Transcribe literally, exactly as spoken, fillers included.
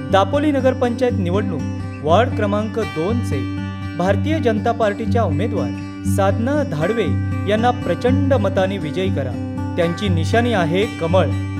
दापोली नगरपंचायत निवडणूक वार्ड क्रमांक दोन चे भारतीय जनता पार्टीच्या उमेदवार साधना धाडवे यांना प्रचंड मताने विजयी करा। त्यांची निशाणी आहे कमळ।